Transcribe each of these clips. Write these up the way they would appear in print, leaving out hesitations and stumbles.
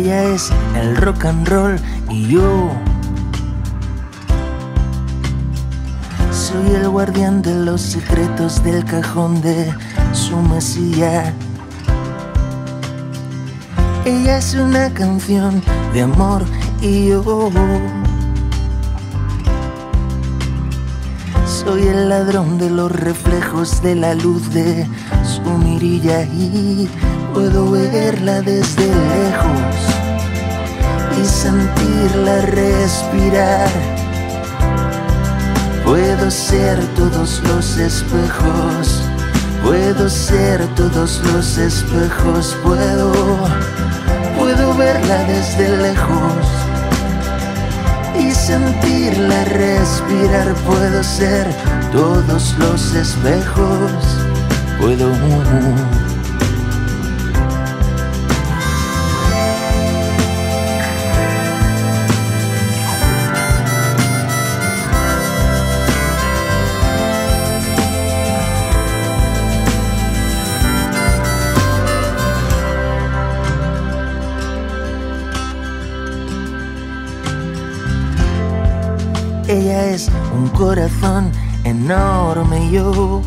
Ella es el rock and roll y yo soy el guardián de los secretos del cajón de su mesilla. Ella es una canción de amor y yo soy el ladrón de los reflejos de la luz de su mirilla y puedo verla desde lejos y sentirla respirar. Puedo ser todos los espejos, puedo ser todos los espejos, puedo verla desde lejos y sentirla respirar. Puedo ser todos los espejos, puedo. Ella es un corazón enorme y yo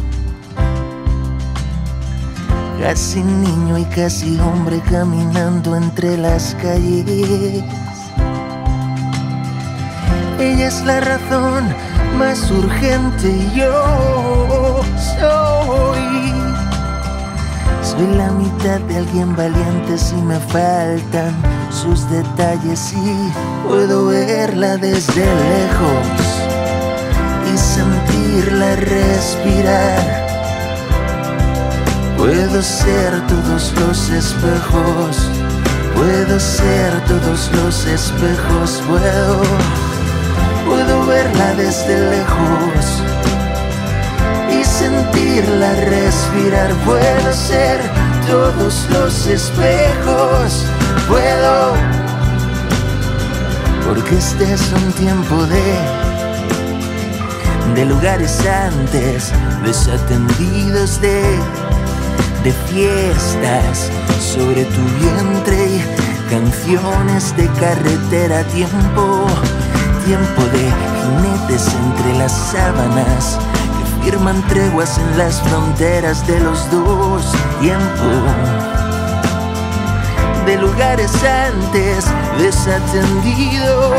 casi niño y casi hombre caminando entre las calles. Ella es la razón más urgente y yo soy la mitad de alguien valiente si me faltan sus detalles y puedo verla desde lejos y sentirla respirar. Puedo ser todos los espejos, puedo ser todos los espejos, puedo verla desde lejos y sentirla respirar. Puedo ser todos los espejos, puedo, porque este es un tiempo de lugares antes desatendidos, de fiestas sobre tu vientre y canciones de carretera, tiempo de jinetes entre las sábanas que firman treguas en las fronteras de los dos, tiempo de lugares antes desatendidos.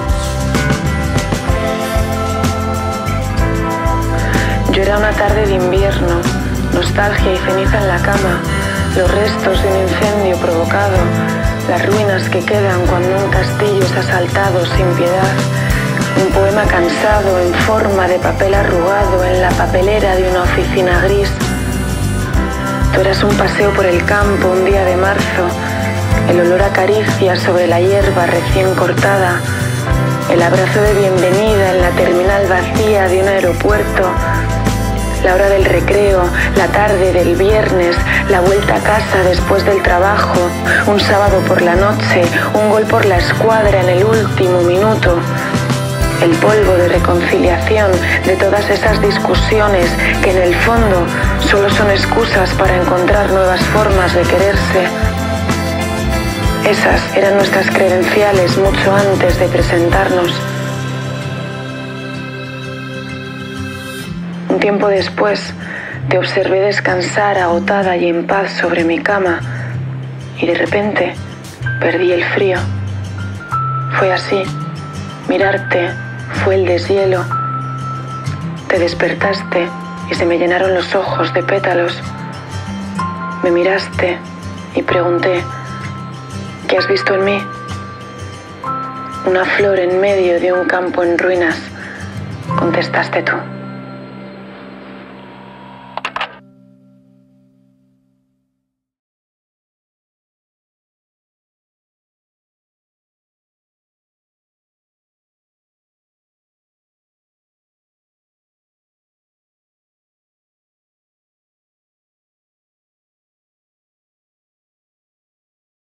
Yo era una tarde de invierno, nostalgia y ceniza en la cama, los restos de un incendio provocado, las ruinas que quedan cuando un castillo es asaltado sin piedad, un poema cansado en forma de papel arrugado en la papelera de una oficina gris. Tú eras un paseo por el campo un día de marzo, el olor a caricias sobre la hierba recién cortada, el abrazo de bienvenida en la terminal vacía de un aeropuerto, la hora del recreo, la tarde del viernes, la vuelta a casa después del trabajo, un sábado por la noche, un gol por la escuadra en el último minuto, el polvo de reconciliación de todas esas discusiones que en el fondo solo son excusas para encontrar nuevas formas de quererse. Esas eran nuestras credenciales mucho antes de presentarnos. Un tiempo después, te observé descansar agotada y en paz sobre mi cama y de repente perdí el frío. Fue así, mirarte fue el deshielo. Te despertaste y se me llenaron los ojos de pétalos. Me miraste y pregunté, ¿qué has visto en mí? Una flor en medio de un campo en ruinas, contestaste tú.